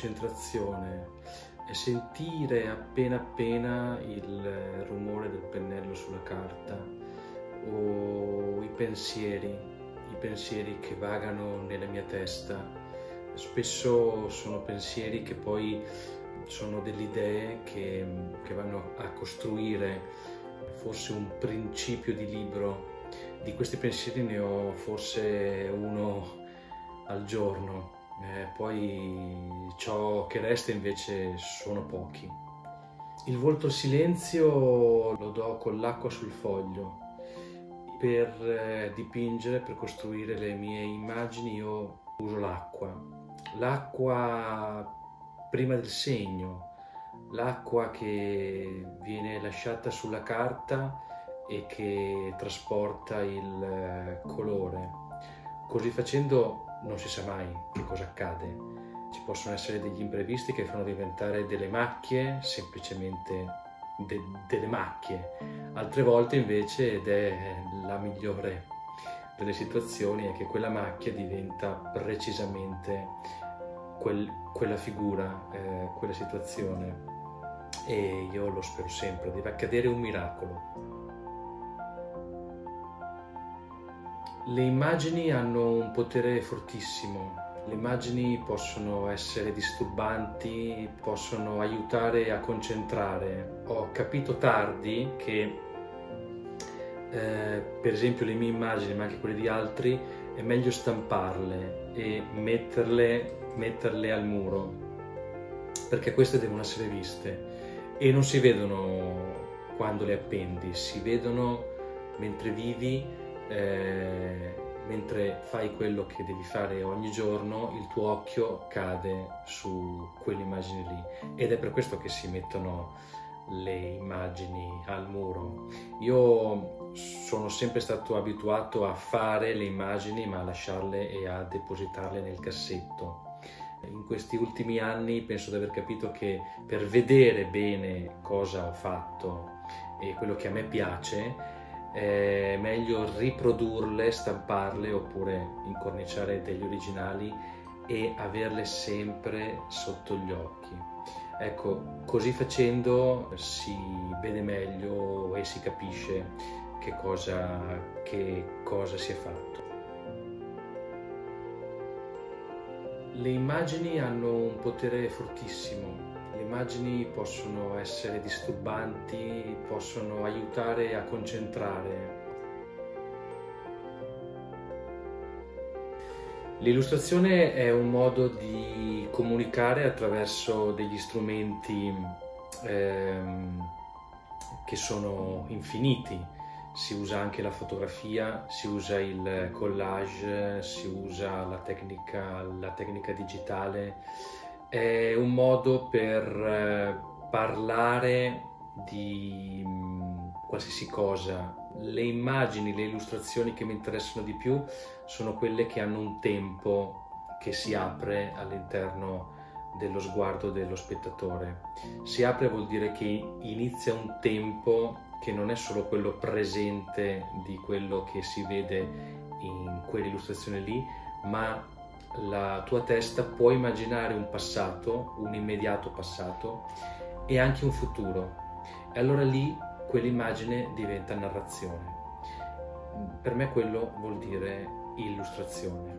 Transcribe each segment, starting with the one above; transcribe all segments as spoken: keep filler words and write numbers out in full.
concentrazione è sentire appena appena il rumore del pennello sulla carta o i pensieri, i pensieri che vagano nella mia testa. Spesso sono pensieri che poi sono delle idee che, che vanno a costruire forse un principio di libro. Di questi pensieri ne ho forse uno al giorno, eh, poi ciò che resta invece sono pochi. Il volto al silenzio lo do con l'acqua sul foglio. Per eh, dipingere, per costruire le mie immagini io uso l'acqua. L'acqua prima del segno, l'acqua che viene lasciata sulla carta e che trasporta il colore. Così facendo non si sa mai che cosa accade. Ci possono essere degli imprevisti che fanno diventare delle macchie, semplicemente de delle macchie. Altre volte invece, ed è la migliore delle situazioni, è che quella macchia diventa precisamente quel, quella figura, eh, quella situazione. E io lo spero sempre, deve accadere un miracolo. Le immagini hanno un potere fortissimo. Le immagini possono essere disturbanti, possono aiutare a concentrare. Ho capito tardi che, eh, per esempio, le mie immagini, ma anche quelle di altri, è meglio stamparle e metterle, metterle al muro, perché queste devono essere viste e non si vedono quando le appendi, si vedono mentre vivi. Eh, mentre fai quello che devi fare ogni giorno, il tuo occhio cade su quell'immagine lì, ed è per questo che si mettono le immagini al muro. Io sono sempre stato abituato a fare le immagini, ma a lasciarle e a depositarle nel cassetto. In questi ultimi anni penso di aver capito che per vedere bene cosa ho fatto e quello che a me piace, è meglio riprodurle, stamparle oppure incorniciare degli originali e averle sempre sotto gli occhi. Ecco, così facendo si vede meglio e si capisce che cosa, che cosa si è fatto. Le immagini hanno un potere fortissimo. Le immagini possono essere disturbanti, possono aiutare a concentrare. L'illustrazione è un modo di comunicare attraverso degli strumenti ehm, che sono infiniti. Si usa anche la fotografia, si usa il collage, si usa la tecnica, la tecnica digitale. È un modo per parlare di qualsiasi cosa. Le immagini, le illustrazioni che mi interessano di più sono quelle che hanno un tempo che si apre all'interno dello sguardo dello spettatore. Si apre vuol dire che inizia un tempo che non è solo quello presente di quello che si vede in quell'illustrazione lì, ma la tua testa può immaginare un passato, un immediato passato e anche un futuro, e allora lì quell'immagine diventa narrazione. Per me quello vuol dire illustrazione.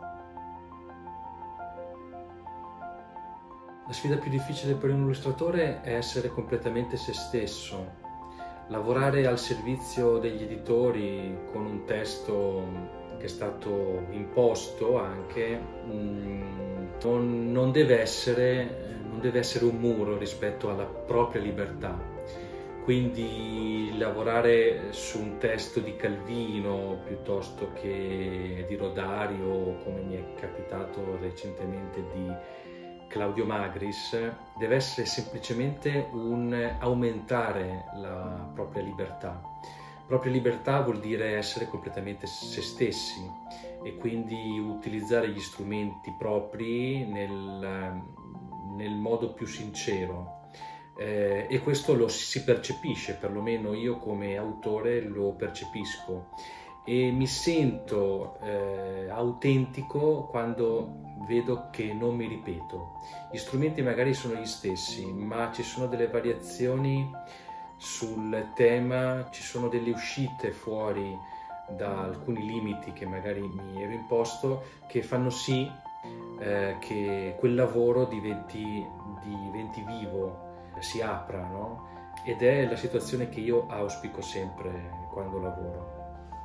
La sfida più difficile per un illustratore è essere completamente se stesso, lavorare al servizio degli editori con un testo che è stato imposto anche, non, non, deve essere, non deve essere un muro rispetto alla propria libertà. Quindi lavorare su un testo di Calvino piuttosto che di Rodario, come mi è capitato recentemente di Claudio Magris, deve essere semplicemente un aumentare la propria libertà. Propria libertà vuol dire essere completamente se stessi e quindi utilizzare gli strumenti propri nel, nel modo più sincero. Eh, e questo lo si percepisce, perlomeno io come autore lo percepisco, e mi sento eh, autentico quando vedo che non mi ripeto. Gli strumenti magari sono gli stessi, ma ci sono delle variazioni sul tema, ci sono delle uscite fuori da alcuni limiti che magari mi ero imposto, che fanno sì eh, che quel lavoro diventi, diventi vivo, si apra, no? Ed è la situazione che io auspico sempre quando lavoro.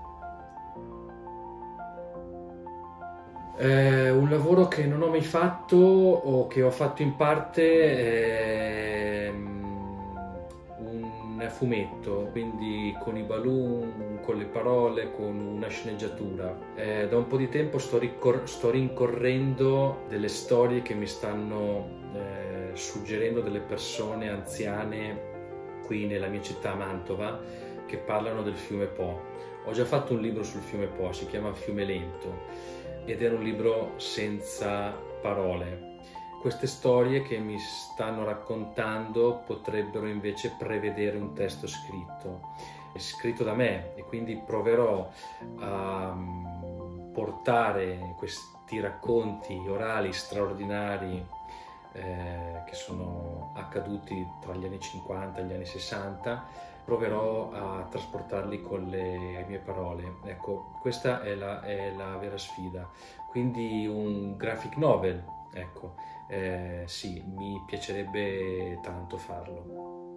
Eh, un lavoro che non ho mai fatto o che ho fatto in parte è un fumetto, quindi con i balloon, con le parole, con una sceneggiatura. Eh, da un po' di tempo sto, ricor- sto rincorrendo delle storie che mi stanno eh, suggerendo delle persone anziane qui nella mia città, Mantova, che parlano del fiume Po. Ho già fatto un libro sul fiume Po, si chiama Fiume Lento, ed era un libro senza parole. Queste storie che mi stanno raccontando potrebbero invece prevedere un testo scritto, scritto da me, e quindi proverò a portare questi racconti orali straordinari eh, che sono accaduti tra gli anni cinquanta e gli anni sessanta, proverò a trasportarli con le mie parole. Ecco, questa è la, è la vera sfida. Quindi un graphic novel, ecco, eh, sì, mi piacerebbe tanto farlo.